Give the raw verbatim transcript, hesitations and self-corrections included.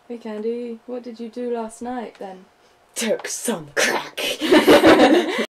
Hey Candy, what did you do last night then? Took some crack.